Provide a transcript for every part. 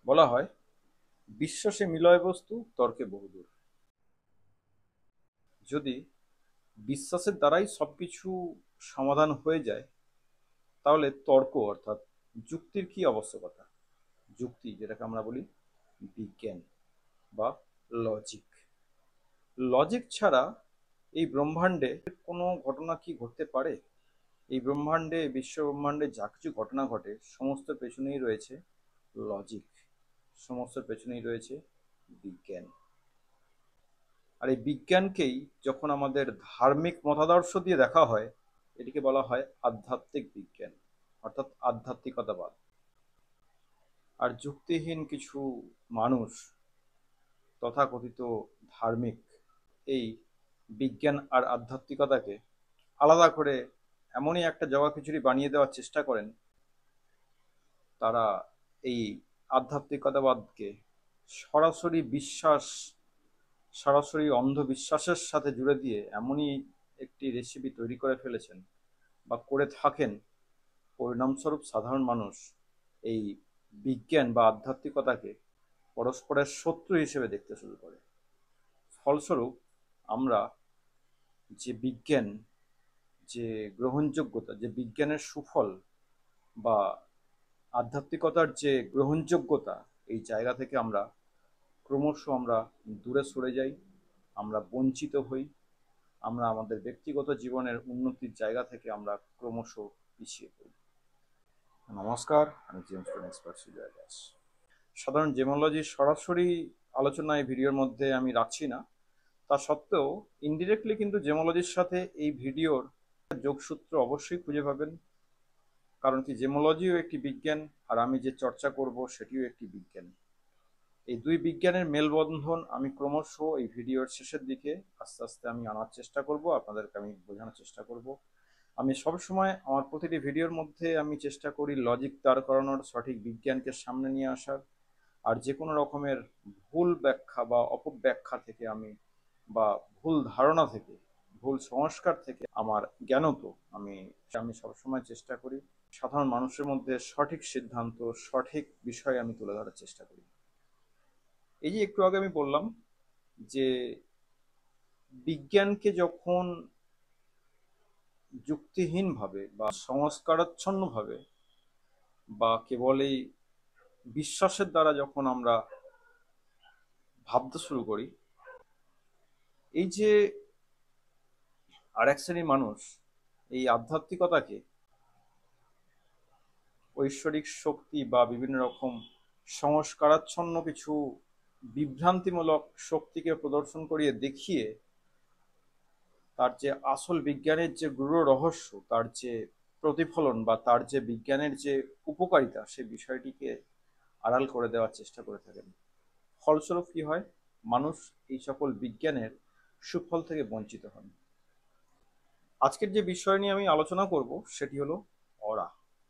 বলা হয় বিশ্বাসে মিলয় বস্তু তর্কে বহুদূর। যদি বিশ্বাসের দ্বারাই সবকিছু সমাধান হয়ে যায়, তাহলে তর্ক অর্থাৎ যুক্তির কি আবশ্যকতা? যুক্তি যেটাকে আমরা বলি বিজ্ঞান বা লজিক। লজিক ছাড়া এই ব্রহ্মাণ্ডে কোনো ঘটনা কি ঘটতে পারে? এই ব্রহ্মাণ্ডে, বিশ্ব ব্রহ্মাণ্ডে যা কিছু ঘটনা ঘটে সমস্ত পেছনেই রয়েছে লজিক, সমস্ত পেছনেই রয়েছে বিজ্ঞান। আর এই বিজ্ঞানকেই যখন আমাদের ধার্মিক মতাদর্শ দিয়ে দেখা হয়, এটিকে বলা হয় আধ্যাত্মিক বিজ্ঞান, অর্থাৎ আধ্যাত্মিকতাবাদ। আর যুক্তিহীন কিছু মানুষ, তথাকথিত ধার্মিক, এই বিজ্ঞান আর আধ্যাত্মিকতাকে আলাদা করে এমনই একটা জগা খিচুড়ি বানিয়ে দেওয়ার চেষ্টা করেন। তারা এই আধ্যাত্মিকতাবাদকে সরাসরি বিশ্বাস, সরাসরি অন্ধবিশ্বাসের সাথে জুড়ে দিয়ে এমনই একটি রেসিপি তৈরি করে ফেলেছেন বা করে থাকেন, পরিণামস্বরূপ সাধারণ মানুষ এই বিজ্ঞান বা আধ্যাত্মিকতাকে পরস্পরের শত্রু হিসেবে দেখতে শুরু করে। ফলস্বরূপ আমরা যে বিজ্ঞান, যে গ্রহণযোগ্যতা, যে বিজ্ঞানের সুফল বা আধ্যাত্মিকতার যে গ্রহণযোগ্যতা, এই জায়গা থেকে আমরা দূরে সরে যাই, আমরা বঞ্চিত হই, আমরা আমাদের ব্যক্তিগত জীবনের উন্নতির জায়গা থেকে আমরা ক্রমশ পিছিয়ে পড়ি। নমস্কার, আমি জেমস এক্সপার্ট সুজয় দাস। সাধারণ জেমোলজির সরাসরি আলোচনা এই ভিডিওর মধ্যে আমি রাখছি না, তা সত্ত্বেও ইনডিরেক্টলি কিন্তু জেমোলজির সাথে এই ভিডিওর যোগসূত্র অবশ্যই খুঁজে পাবেন। কারণ কি, জেমোলজিও একটি বিজ্ঞান, আর আমি যে চর্চা করব সেটিও একটি বিজ্ঞান। এই দুই বিজ্ঞানের মেলবন্ধন আমি ক্রমশ এই ভিডিওর শেষের দিকে আস্তে আস্তে আমি আনার চেষ্টা করব, আপনাদেরকে আমি বোঝানোর চেষ্টা করব। আমি সবসময় আমার প্রতিটি ভিডিওর মধ্যে আমি চেষ্টা করি লজিক দাঁড় করানোর, সঠিক বিজ্ঞানকে সামনে নিয়ে আসার। আর যে কোনো রকমের ভুল ব্যাখ্যা বা অপব্যাখ্যা থেকে আমি, বা ভুল ধারণা থেকে, ভুল সংস্কার থেকে আমার জ্ঞানত আমি আমি সবসময় চেষ্টা করি সাধারণ মানুষের মধ্যে সঠিক সিদ্ধান্ত, সঠিক বিষয় আমি তুলে ধরার চেষ্টা করি। এই যে একটু আগে আমি বললাম যে বিজ্ঞানকে যখন যুক্তিহীনভাবে বা সংস্কারাচ্ছন্নভাবে বা কেবল এই বিশ্বাসের দ্বারা যখন আমরা ভাবতে শুরু করি, এই যে আর এক শ্রেণীর মানুষ এই আধ্যাত্মিকতাকে ঐশ্বরিক শক্তি বা বিভিন্ন রকম সংস্কারাচ্ছন্ন কিছু বিভ্রান্তিমূলক শক্তিকে প্রদর্শন করিয়ে দেখিয়ে তার যে আসল বিজ্ঞানের যে গূঢ় রহস্য, তার যে প্রতিফলন বা তার যে বিজ্ঞানের যে উপকারিতা, সে বিষয়টিকে আড়াল করে দেওয়ার চেষ্টা করে থাকেন। ফলস্বরূপ কি হয়? মানুষ এই সকল বিজ্ঞানের সুফল থেকে বঞ্চিত হন। আজকের যে বিষয় নিয়ে আমি আলোচনা করব সেটি হলো অরা,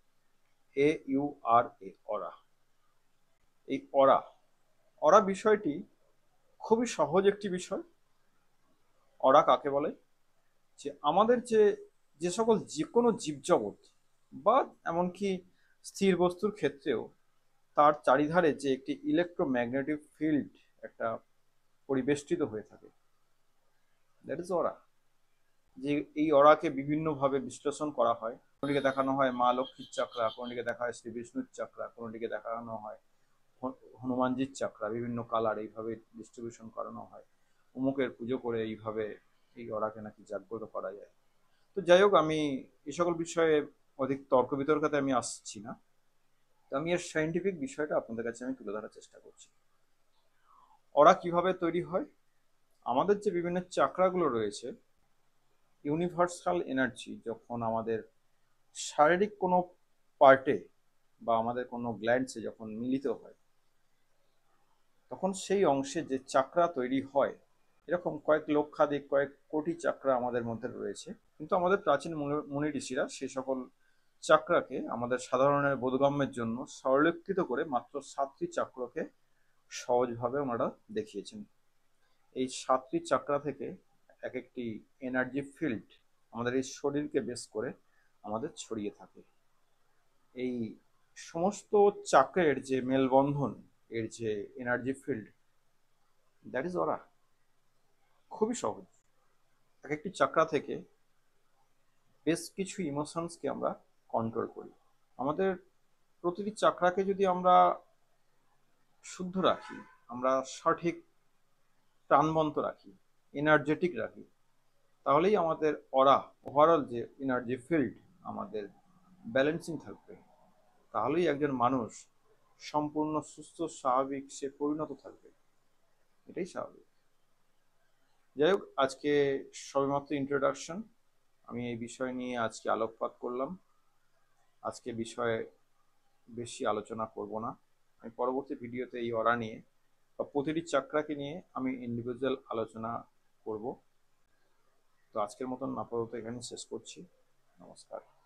AURA, অরা। এই অরা অরা বিষয়টি খুবই সহজ একটি বিষয়। অরা কাকে বলে? যে আমাদের যে যে সকল যে কোনো জীবজগৎ বা এমনকি স্থির বস্তুর ক্ষেত্রেও তার চারিধারে যে একটি ইলেকট্রোম্যাগনেটিক ফিল্ড একটা পরিবেষ্টিত হয়ে থাকে, দ্যাট ইজ অরা। যে এই অরাকে বিভিন্নভাবে বিশ্লেষণ করা হয়। কোনটিকে দেখানো হয় মা লক্ষ্মীর চাকরা, কোনটিকে দেখা হয় শ্রী বিষ্ণুর চাকরা, কোনটিকে দেখানো হয় হনুমানজির চাকরা, বিভিন্ন কালার এইভাবে ডিস্ট্রিবিউশন করানো হয়। অমুকের পুজো করে এইভাবে এই অরাকে নাকি জাগ্রত করা যায়। তো যাই হোক, আমি এই সকল বিষয়ে অধিক তর্ক বিতর্কতে আমি আসছি না। তো আমি এর সাইন্টিফিক বিষয়টা আপনাদের কাছে আমি তুলে ধরার চেষ্টা করছি। অরা কিভাবে তৈরি হয়? আমাদের যে বিভিন্ন চাকরাগুলো রয়েছে, ইউনিভার্সাল এনার্জি যখন আমাদের শারীরিক কোনো পার্টে বা আমাদের কোনো গ্ল্যান্ডসে যখন মিলিত হয়, তখন সেই অংশে যে চাকরা তৈরি হয়, এরকম কয়েক লক্ষাধিক, কয়েক কোটি চাকরা আমাদের মধ্যে রয়েছে। কিন্তু আমাদের প্রাচীন মুনি ঋষিরা সেই সকল চাকরাকে আমাদের সাধারণের বোধগম্যের জন্য সরলীকৃত করে মাত্র 7টি চাক্রকে সহজভাবে ওনারা দেখিয়েছেন। এই 7টি চাকরা থেকে এক একটি এনার্জি ফিল্ড আমাদের এই শরীরকে বেস করে আমাদের ছড়িয়ে থাকে। এই সমস্ত চাক্রের যে মেলবন্ধন, এর যে energy field, that is aura. খুবই সহজ। এক একটি চাকরা থেকে বেশ কিছু ইমোশনসকে আমরা কন্ট্রোল করি। আমাদের প্রতিটি চাকরাকে যদি আমরা শুদ্ধ রাখি, আমরা সঠিক প্রাণবন্ত রাখি, এনার্জেটিক রাখি, তাহলেই আমাদের অরা, ওভারঅল যে এনার্জি ফিল্ড আমাদের ব্যালেন্সিং থাকবে। তাহলেই একজন মানুষ সম্পূর্ণ সুস্থ স্বাভাবিক সে পরিণত থাকবে। এটাই স্বাভাবিক। যাই হোক, আজকে সবেমাত্র ইন্ট্রোডাকশন। আমি এই বিষয় নিয়ে আজকে আলোকপাত করলাম। আজকে বিষয়ে বেশি আলোচনা করব না। আমি পরবর্তী ভিডিওতে এই অরা নিয়ে বা প্রতিটি চাকরাকে নিয়ে আমি ইন্ডিভিজুয়াল আলোচনা করব। তো আজকের মতন আপাতত এখানে শেষ করছি। নমস্কার।